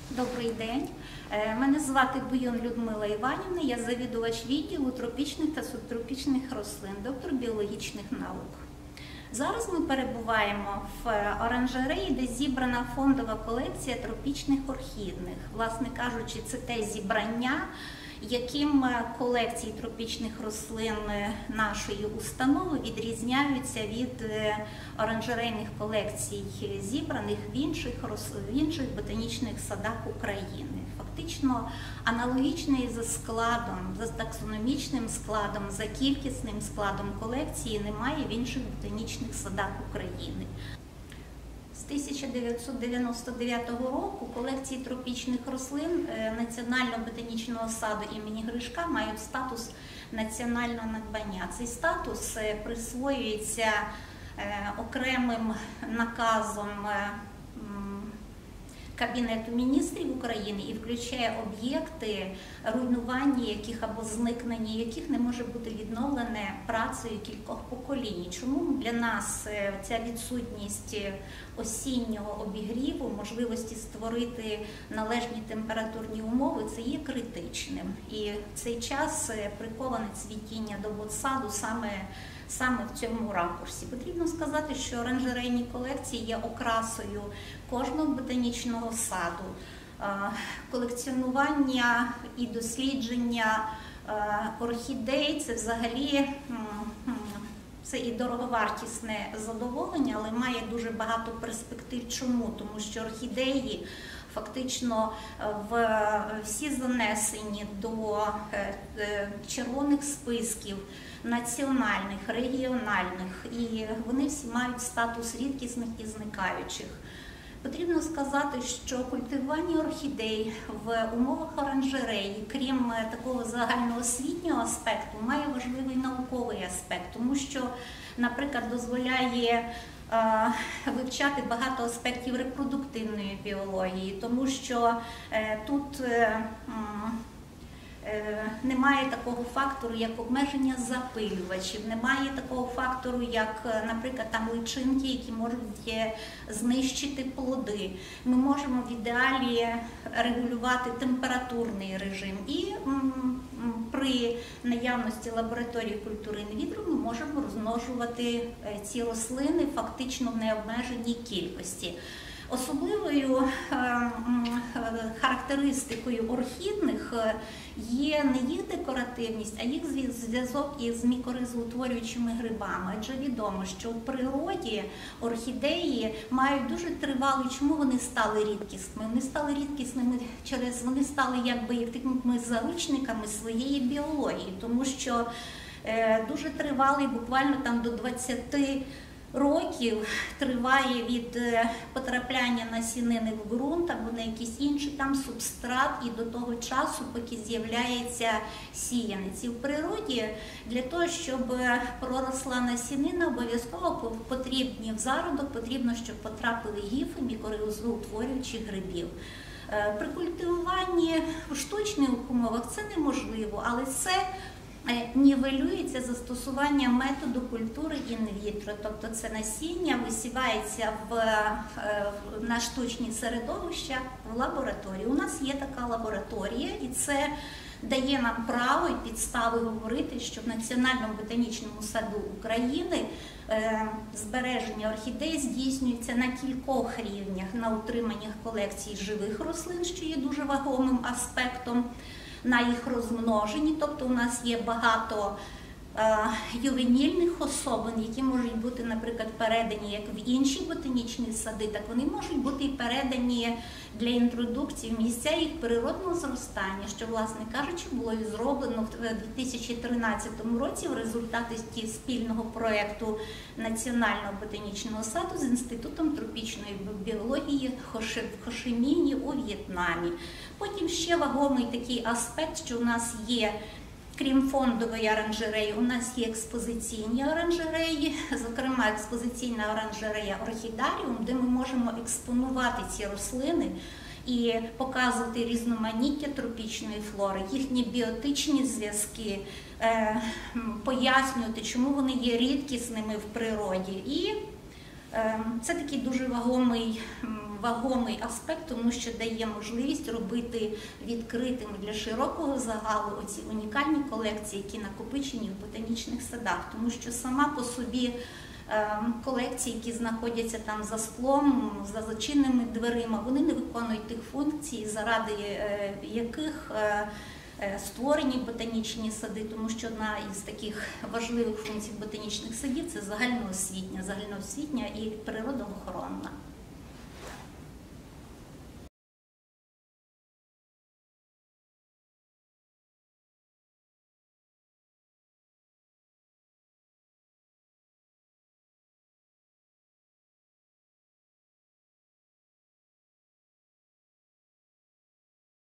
Добрий день. Мене звати Буйон Людмила Іванівна, я завідувач відділу тропічних та субтропічних рослин, доктор біологічних наук. Зараз ми перебуваємо в оранжереї, де зібрана фондова колекція тропічних орхідних. Власне кажучи, це те зібрання, яким колекції тропічних рослин нашої установи відрізняються від оранжерейних колекцій, зібраних в інших ботанічних садах України. Фактично аналогічний за складом, за таксономічним складом, за кількісним складом колекції немає в інших ботанічних садах України. З 1999 року колекції тропічних рослин Національного ботанічного саду імені Гришка мають статус національного надбання. Цей статус присвоюється окремим наказом Кабінету міністрів України і включає об'єкти, руйнування яких або зникнення яких не може бути відновлене працею кількох поколінь. Чому для нас ця відсутність осіннього обігріву, можливості створити належні температурні умови, це є критичним. І в цей час приковане цвітіння до ботсаду саме в цьому ракурсі. Потрібно сказати, що оранжерейні колекції є окрасою кожного ботанічного саду. Колекціонування і дослідження орхідей – це взагалі це і дороговартісне задоволення, але має дуже багато перспектив. Чому? Тому що орхідеї фактично всі занесені до червоних списків національних, регіональних, і вони всі мають статус рідкісних і зникаючих. Потрібно сказати, що культивування орхідей в умовах оранжереї, крім такого загальноосвітнього аспекту, має важливий науковий аспект, тому що, наприклад, дозволяє вивчати багато аспектів репродуктивної біології, тому що тут немає такого фактору, як обмеження запилювачів, немає такого фактору, як, наприклад, там личинки, які можуть знищити плоди. Ми можемо в ідеалі регулювати температурний режим і при наявності лабораторії культури інвітро ми можемо розмножувати ці рослини фактично в необмеженій кількості. Особливою характеристикою орхідних є не їх декоративність, а їх зв'язок із мікоризоутворюючими грибами. Адже відомо, що в природі орхідеї мають дуже тривалий, чому вони стали рідкісними? Вони стали рідкісними вони стали якби такими заручниками своєї біології, тому що дуже тривалий, буквально там до 20 років триває від потрапляння насінини в ґрунт або на якийсь інший там субстрат і до того часу, поки з'являється сіянець. І в природі для того, щоб проросла насінина, обов'язково потрібні в зародок, потрібно, щоб потрапили гіфи мікоризоутворюючих грибів. При культивуванні в штучних умовах це неможливо, але це нівелюється застосуванням методу культури інвітро, тобто це насіння висівається на штучні середовища в лабораторії. У нас є така лабораторія, і це дає нам право і підстави говорити, що в Національному ботанічному саду України збереження орхідей здійснюється на кількох рівнях: на утриманнях колекцій живих рослин, що є дуже вагомим аспектом, на їх розмноженні, тобто у нас є багато ювенільних особин, які можуть бути, наприклад, передані як в інші ботанічні сади, так вони можуть бути і передані для інтродукції в місця їх природного зростання, що, власне кажучи, було і зроблено в 2013 році в результаті спільного проєкту Національного ботанічного саду з Інститутом тропічної біології в Хошиміні у В'єтнамі. Потім ще вагомий такий аспект, що у нас є, крім фондової оранжереї, у нас є експозиційні оранжереї, зокрема експозиційна оранжерея Орхідаріум, де ми можемо експонувати ці рослини і показувати різноманіття тропічної флори, їхні біотичні зв'язки, пояснювати, чому вони є рідкісними в природі. І це такий дуже вагомий вагомий аспект, тому що дає можливість робити відкритими для широкого загалу оці унікальні колекції, які накопичені в ботанічних садах, тому що сама по собі колекції, які знаходяться там за склом, за зачиненими дверима, вони не виконують тих функцій, заради яких створені ботанічні сади, тому що одна із таких важливих функцій ботанічних садів – це загальноосвітня і природоохоронна.